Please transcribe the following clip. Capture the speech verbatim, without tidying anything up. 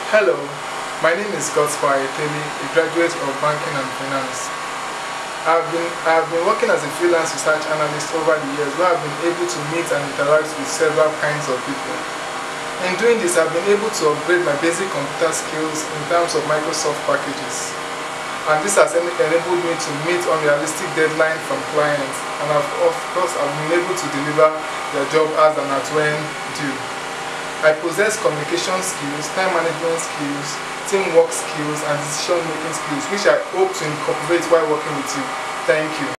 Hello, my name is Gospel Ayeteli, a graduate of Banking and Finance. I've been, I've been working as a freelance research analyst over the years where I've been able to meet and interact with several kinds of people. In doing this, I've been able to upgrade my basic computer skills in terms of Microsoft packages. And this has enabled me to meet unrealistic deadlines from clients, and I've, of course I've been able to deliver their job as and at when due. I possess communication skills, time management skills, teamwork skills, and decision making skills, which I hope to incorporate while working with you. Thank you.